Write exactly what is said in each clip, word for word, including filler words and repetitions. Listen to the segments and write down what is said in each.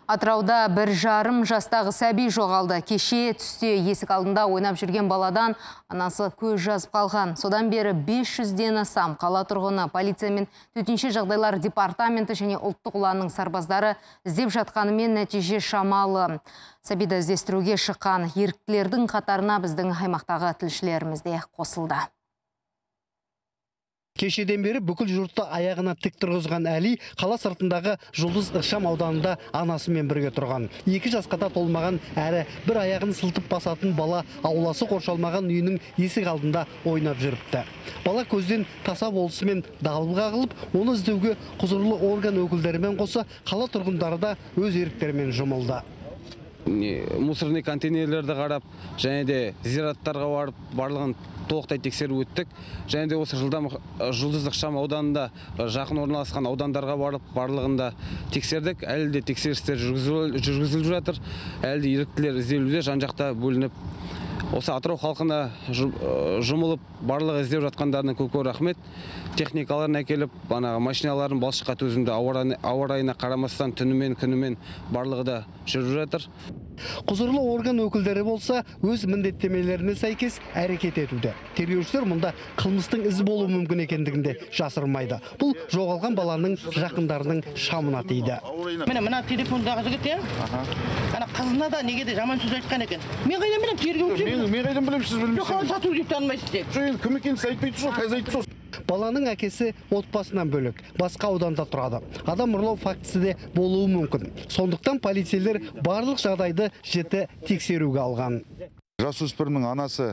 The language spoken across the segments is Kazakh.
Атырауда бір жарым жастағы сәби жоғалды. Кеше түсте есік алдында ойнап жүрген баладан анасы көз жазып қалған. Содан бері бес жүзден астам қала тұрғыны, полиция мен төтенше жағдайлар департаменті және ұлттық ұланның сарбаздары іздеп жатқанымен нәтиже шамалы. Сәбиді іздестіруге шыққан еріктілердің қатарына біздің аймақтағы тілшілеріміз де қосылды. Кешеден бері бүкіл жұртты аяғына тік тұрғызған Әли қала сыртындағы Жұлдыз ықшам ауданында анасымен бірге тұрған. Екі жасқа да толмаған әрі бір аяғын сылтып басатын бала ауласы қоршалмаған үйінің есік алдында ойнап жүріпті. Бала көзден таса болысымен дабыл қағылып, оны іздеуге құзырлы орган өкілдерімен қоса қала тұрғындары да өз еріктерімен жұмылды. Мусорный контейнерлерді қарап, және де зираттарға барып, барлығын толықтай тексеріп өттік. Және де осы жылдам Жұлдыз ықшам ауданында жақын орналасқан аудандарға барып, барлығында тексердік. Әлі де тексерістер жүргізіліп жатыр. Әлі де еріктілер ізделуде, жан-жақта бөлініп. Осы Атырау халқына жұмылып, барлығы іздеп жатқандарына көп рахмет. Техникаларын әкеліп, машиналарын балшыққа төзімді ауа райына қарамастан түнімен, күнімен барлығы да жүріп жатыр. Құзырлы орган өкілдері болса, өз міндеттемелеріне сәйкес әрекет етуде. Тергеушілер мұнда қылмыстың ізі болуы мүмкін екендігінде жасырмайды. Бұл жоғалған баланың жақындарының шамына тиді. Міне мына телефондағы жігіт, ана қызына да неге де жаман сөз айтқан екен. Мен қайдан білем, тергеуші? Мен қайдан білем, сіз білмейсіз. Жоқ, қалай сату деп танымайсыз. Жоқ, кім екенін айтпайды сол, қазір айтты сол. Баланың әкесі отбасынан бөлек, басқа ауданда тұрады. Адам ұрлау фактісі де болуы мүмкін. Сондықтан полицейлер барлық жағдайды жіті тексеруге алған. Жасөспірімнің анасы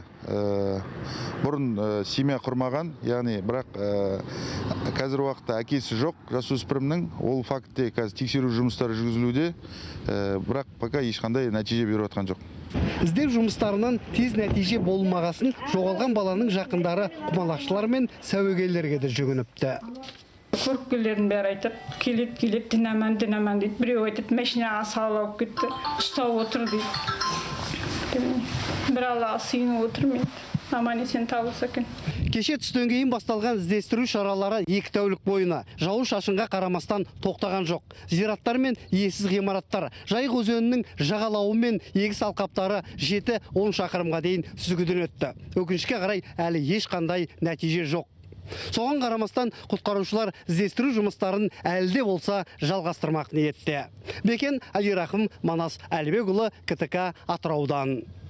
бұрын семья құрмаған, яғни бірақ қазір уақытта әкесі жоқ. Жасөспірімнің ол фактте қазір тексеру жұмыстары жүргізілуде, бірақ пока ешқандай нәтиже беріп жатқан жоқ. Іздеу жұмыстарынан тез нәтиже болмағасын жоғалған баланың жақындары құмалақшылар мен сәуегейлерге де жүгініпті. Көріпкелердің бәрі айтып, келет, келет, дінаман, дінаман дейді. Біреу айтып, машинаға салып алып кетті, ұстау отыр дейді. Бір алла сыйынып отырмайды. Аман есен табылса екен. Кеше түстен кейін басталған іздестіру шаралары екі тәулік бойына жауын шашынға қарамастан тоқтаған жоқ. Зираттар мен иесіз ғимараттар, Жайық өзенінің жағалауы мен егіс алқаптары жеті он шақырымға дейін сүзгіден өтті. Өкінішке қарай әлі ешқандай нәтиже жоқ. Соған қарамастан құтқарушылар іздестіру жұмыстарын әлі де болса жалғастырмақ ниетте. Бекен Әлирахым, Манас Әлібекұлы, КТК Атыраудан.